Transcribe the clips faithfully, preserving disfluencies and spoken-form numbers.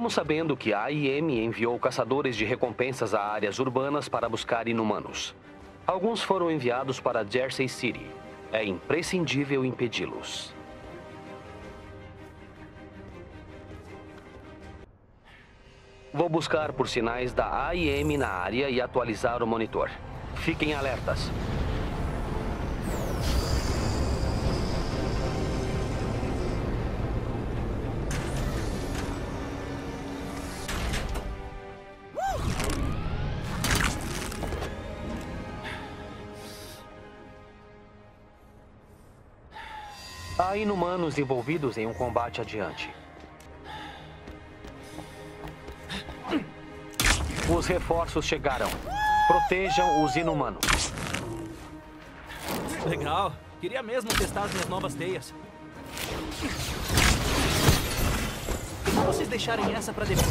Ficamos sabendo que a A I M enviou caçadores de recompensas a áreas urbanas para buscar inumanos. Alguns foram enviados para Jersey City. É imprescindível impedi-los. Vou buscar por sinais da A I M na área e atualizar o monitor. Fiquem alertas. Há inumanos envolvidos em um combate adiante. Os reforços chegaram. Protejam os inumanos. Legal. Queria mesmo testar as minhas novas teias. E se vocês deixarem essa pra depois?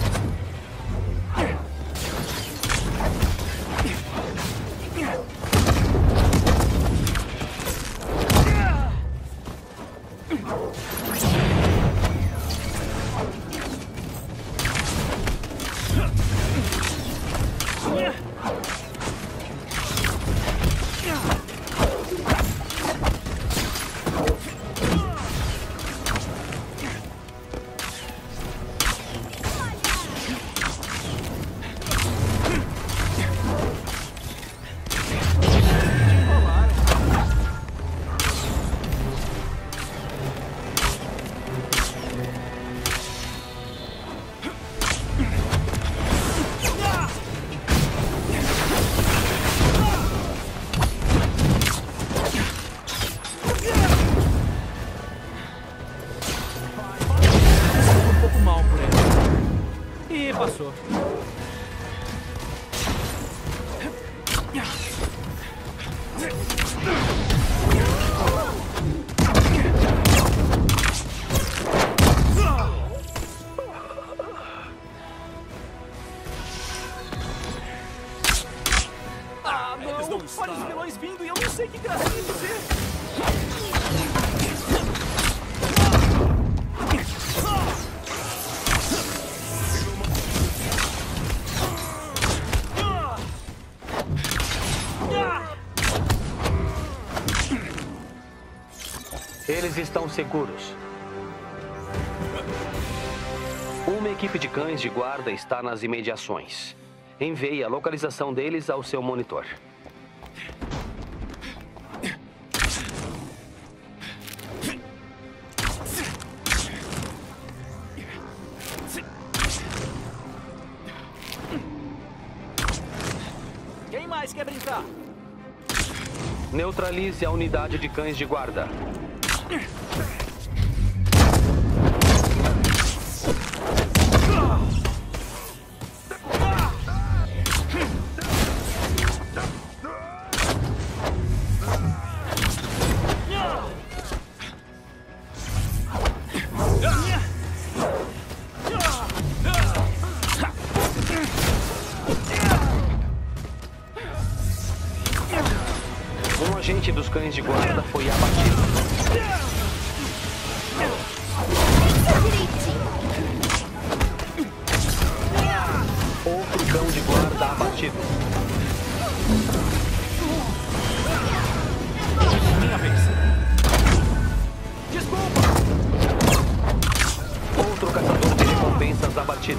Olha os vilões vindo e eu não sei que gracinha dizer. Eles estão seguros. Uma equipe de cães de guarda está nas imediações. Envie a localização deles ao seu monitor. Quem mais quer brincar? Neutralize a unidade de cães de guarda. Um agente dos cães de guarda foi abatido. Outro cão de guarda abatido. Minha vez. Desculpa! Outro caçador de recompensas abatido.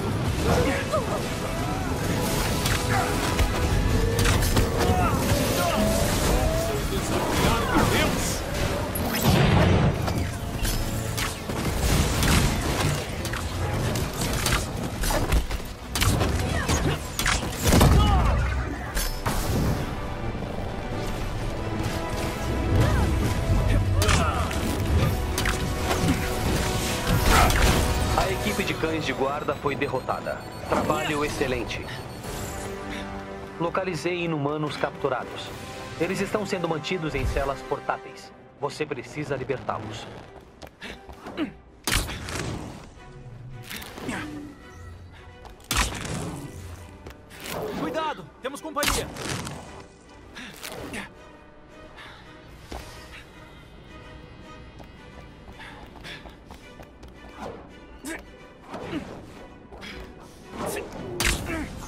A equipe de cães de guarda foi derrotada. Trabalho excelente. Localizei inumanos capturados. Eles estão sendo mantidos em celas portáteis. Você precisa libertá-los. Cuidado! Temos companhia!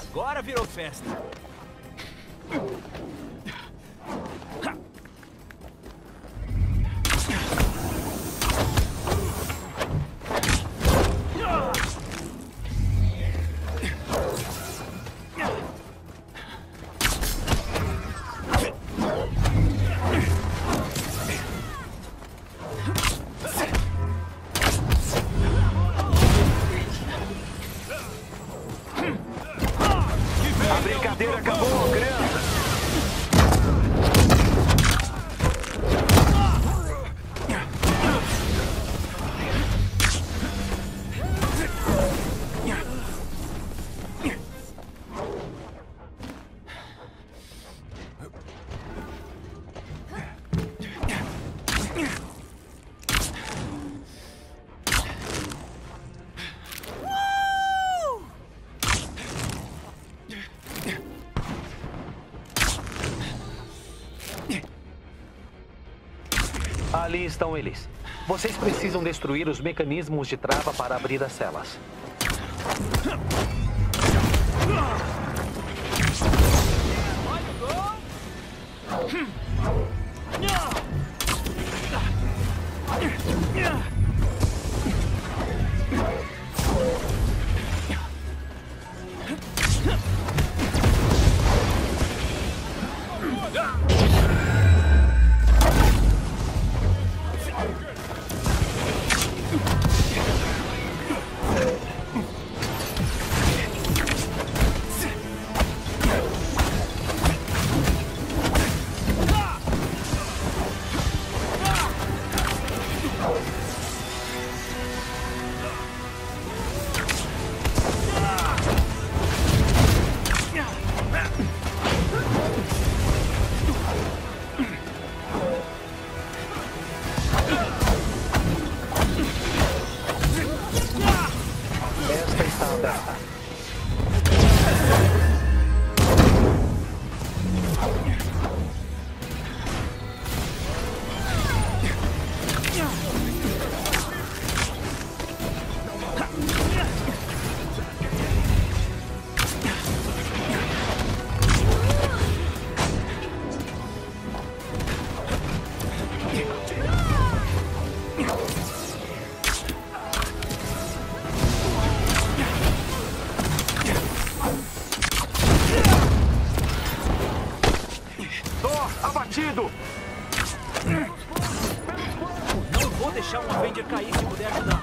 Agora virou festa. A brincadeira acabou, criança! Ali estão eles. Vocês precisam destruir os mecanismos de trava para abrir as celas. Esta está aberta. Abatido! Não vou deixar um Avenger cair se puder ajudar.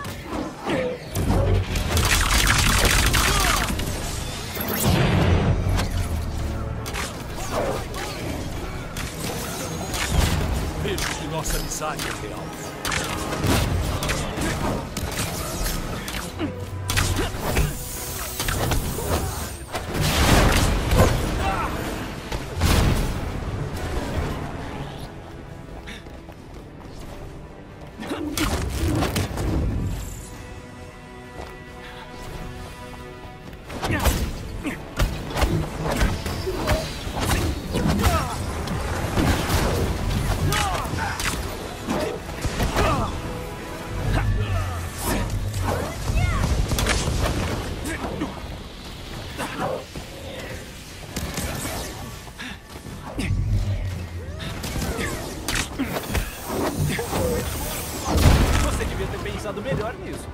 Vejo que nossa amizade é real. Você devia ter pensado melhor nisso.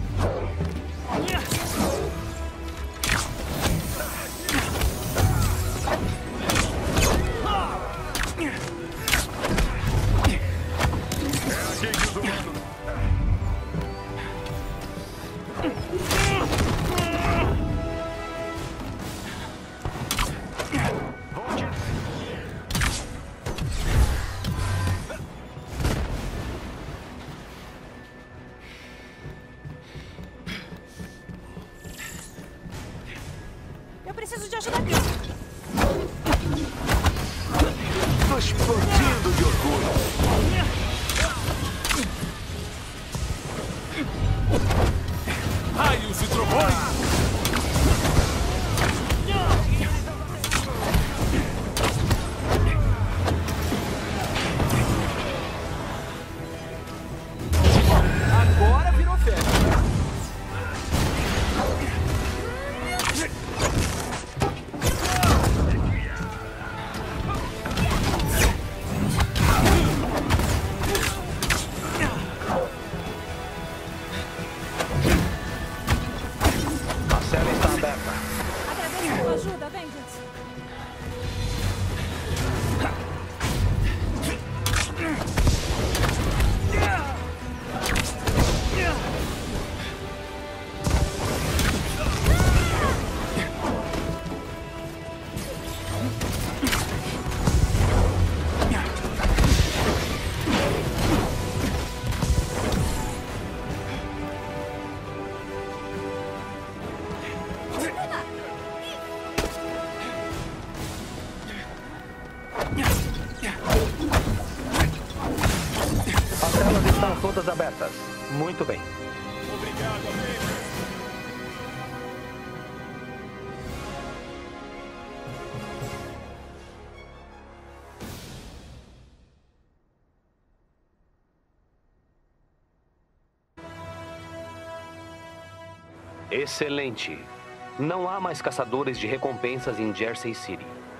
Eu preciso de ajuda aqui. Tô explodindo de orgulho. Raios e trovões! Agora virou festa. ajuda, Vengeance. As telas estão todas abertas. Muito bem. Obrigado, amigo. Excelente. Não há mais caçadores de recompensas em Jersey City.